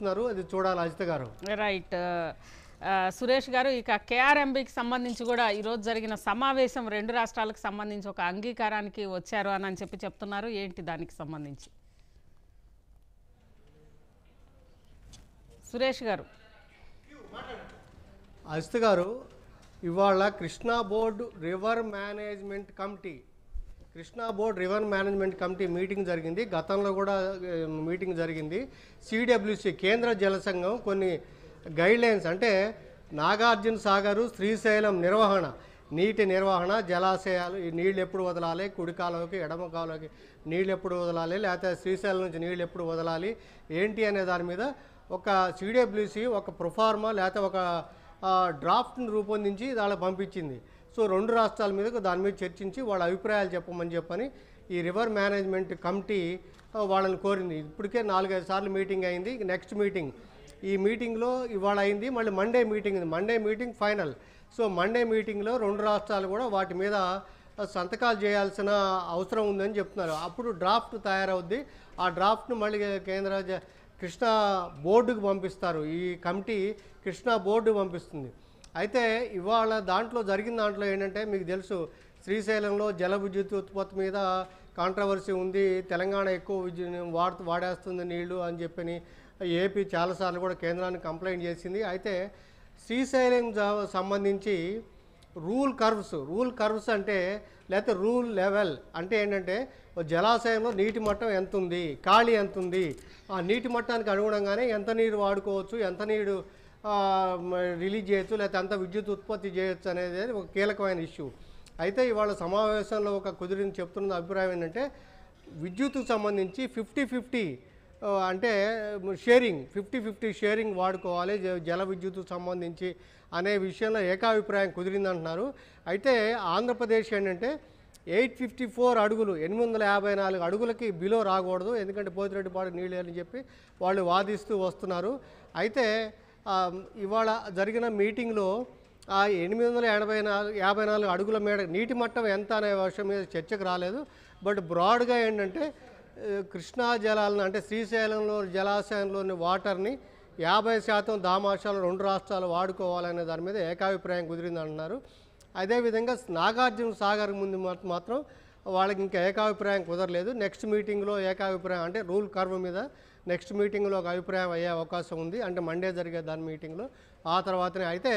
చెప్తున్నారు, అది చూడాలి అజిత గారు. రైట్. సురేష్ గారు, ఇక కేఆర్ఎంబికి సంబంధించి కూడా ఈరోజు జరిగిన సమావేశం 2 రాష్ట్రాలకు సంబంధించి ఒక అంగీకారానికి వచ్చారు అని చెప్పి చెప్తున్నారు. ఏంటి దానికి సంబంధించి సురేష్ గారు? అజిత గారు, ఇవాళ Krishna board river management committee meeting జరిగింది. గతంలో కూడా మీటింగ్ జరిగింది. సిడబ్ల్యూసి కేంద్ర జల సంఘం కొన్ని గైడ్లైన్స్, అంటే నాగార్జున సాగరు శ్రీశైలం నిర్వహణ, నీటి నిర్వహణ, జలాశయాలు, ఈ నీళ్ళు ఎప్పుడు వదలాలి, కుడి కాలువకి ఎడమ కాలువకి నీళ్ళు ఎప్పుడు వదలాలి, లేకపోతే శ్రీశైలం నుంచి నీళ్ళు ఎప్పుడు వదలాలి ఏంటి అనే దాని మీద ఒక సిడబ్ల్యూసి ఒక ప్రొఫార్మా లేకపోతే ఒక డ్రాఫ్ట్ని రూపొందించి వాళ్ళకి పంపించింది. సో 2 రాష్ట్రాల మీద దాని మీద చర్చించి వాళ్ళ అభిప్రాయాలు చెప్పమని చెప్పని ఈ రివర్ మేనేజ్మెంట్ కమిటీ వాళ్ళని కోరింది. ఇప్పటికే 4-5 సార్లు మీటింగ్ అయింది. నెక్స్ట్ మీటింగ్ ఈ మీటింగ్లో ఇవాళ అయింది. మళ్ళీ Monday meeting final. So Monday మీటింగ్లో 2 రాష్ట్రాలు కూడా వాటి మీద సంతకాలు చేయాల్సిన అవసరం ఉందని చెప్తున్నారు. అప్పుడు డ్రాఫ్ట్ తయారవుద్ది. ఆ డ్రాఫ్ట్ను మళ్ళీ కేంద్ర కృష్ణా బోర్డుకు పంపిస్తారు. ఈ కమిటీ కృష్ణా బోర్డు పంపిస్తుంది. అయితే ఇవాళ జరిగిన దాంట్లో ఏంటంటే, మీకు తెలుసు శ్రీశైలంలో జల విద్యుత్ ఉత్పత్తి మీద కాంట్రవర్సీ ఉంది. తెలంగాణ ఎక్కువ వాడేస్తుంది నీళ్లు అని చెప్పని ఏపీ చాలాసార్లు కూడా కేంద్రానికి కంప్లైంట్ చేసింది. అయితే శ్రీశైలం సంబంధించి రూల్ కర్వ్స్ అంటే, లేకపోతే రూల్ లెవెల్ అంటే ఏంటంటే, జలాశయంలో నీటి మట్టం ఎంత ఉంది, ఖాళీ ఎంత ఉంది, ఆ నీటి మట్టానికి అనుగుణంగానే ఎంత నీరు వాడుకోవచ్చు, ఎంత నీరు రిలీజ్ చేయొచ్చు, లేకపోతే అంత విద్యుత్ ఉత్పత్తి చేయొచ్చు అనేది ఒక కీలకమైన ఇష్యూ. అయితే ఇవాళ సమావేశంలో ఒక కుదిరిని చెప్తున్న అభిప్రాయం ఏంటంటే, విద్యుత్కు సంబంధించి 50-50 అంటే షేరింగ్ 50-50 షేరింగ్ వాడుకోవాలి జల విద్యుత్కు సంబంధించి అనే విషయంలో ఏకాభిప్రాయం కుదిరిందంటున్నారు. అయితే ఆంధ్రప్రదేశ్ ఏంటంటే 854 అడుగులు 854 అడుగులకి బిలో రాకూడదు, ఎందుకంటే పోతిరెడ్డిపాడు నీళ్ళు అని చెప్పి వాళ్ళు వాదిస్తూ వస్తున్నారు. అయితే ఇవాళ జరిగిన మీటింగ్లో ఆ 854 అడుగుల మేడ నీటి మట్టం ఎంత అనే విషయం మీద చర్చకు రాలేదు. బట్ బ్రాడ్గా ఏంటంటే, కృష్ణా జలాలను అంటే శ్రీశైలంలో జలాశయంలోని వాటర్ని 50% దామాషాలు 2 రాష్ట్రాలు వాడుకోవాలనే దాని మీద ఏకాభిప్రాయం కుదిరిందంటున్నారు. అదేవిధంగా నాగార్జున సాగర్ ముందు మాత్రం వాళ్ళకి ఇంకా ఏకాభిప్రాయం కుదరలేదు. నెక్స్ట్ మీటింగ్లో ఏకాభిప్రాయం, అంటే రూల్ కర్వ్ మీద నెక్స్ట్ మీటింగ్లో ఒక అభిప్రాయం అయ్యే అవకాశం ఉంది. అంటే మండే జరిగే దాని మీటింగ్లో ఆ తర్వాతనే. అయితే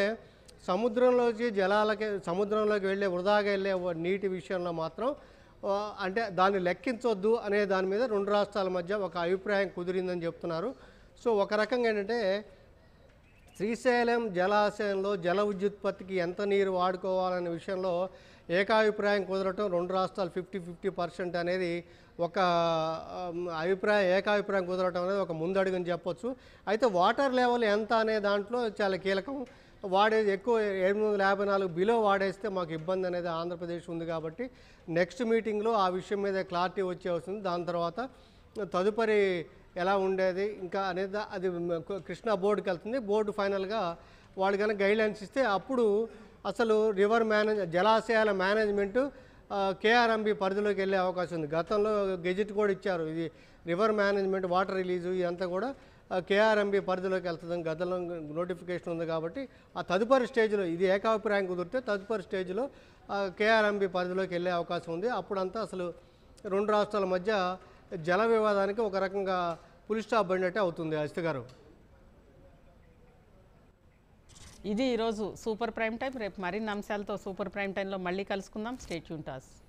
సముద్రంలోకి వృధాగా వెళ్ళే నీటి విషయంలో మాత్రం అంటే దాన్ని లెక్కించొద్దు అనే దాని మీద 2 రాష్ట్రాల మధ్య ఒక అభిప్రాయం కుదిరిందని చెప్తున్నారు. సో ఒక రకంగా ఏంటంటే, శ్రీశైలం జలాశయంలో జల విద్యుత్పత్తికి ఎంత నీరు వాడుకోవాలనే విషయంలో ఏకాభిప్రాయం కుదరటం, 2 రాష్ట్రాలు 50-50% అనేది ఒక ఏకాభిప్రాయం కుదరటం అనేది ఒక ముందడుగని చెప్పొచ్చు. అయితే వాటర్ లెవెల్ ఎంత అనే దాంట్లో చాలా కీలకం. వాడేది ఎక్కువ 854 బిలో వాడేస్తే మాకు ఇబ్బంది అనేది ఆంధ్రప్రదేశ్ ఉంది. కాబట్టి నెక్స్ట్ మీటింగ్లో ఆ విషయం మీద క్లారిటీ వచ్చే వస్తుంది. దాని తర్వాత తదుపరి ఎలా ఉండేది ఇంకా అనేది అది కృష్ణా బోర్డుకి వెళ్తుంది. బోర్డు ఫైనల్గా వాళ్ళు కనుక గైడ్లైన్స్ ఇస్తే అప్పుడు అసలు జలాశయాల మేనేజ్మెంటు KRMB పరిధిలోకి వెళ్ళే అవకాశం ఉంది. గతంలో గెజిట్ కూడా ఇచ్చారు, ఇది రివర్ మేనేజ్మెంట్ వాటర్ రిలీజు ఇదంతా కూడా KRMB పరిధిలోకి వెళ్తుందని గతంలో నోటిఫికేషన్ ఉంది. కాబట్టి ఆ తదుపరి స్టేజ్లో ఇది ఏకాభిప్రాయం కుదిరితే తదుపరి స్టేజ్లో KRMB పరిధిలోకి వెళ్ళే అవకాశం ఉంది. అప్పుడంతా అసలు 2 రాష్ట్రాల మధ్య జల వివాదానికి ఒక రకంగా ఫుల్ స్టాప్ పడినట్టే అవుతుంది. అజిత గారు, ఇది ఈరోజు సూపర్ ప్రైమ్ టైం. రేపు మరిన్ని అంశాలతో సూపర్ ప్రైమ్ టైంలో మళ్ళీ కలుసుకుందాం. Stay tune to us.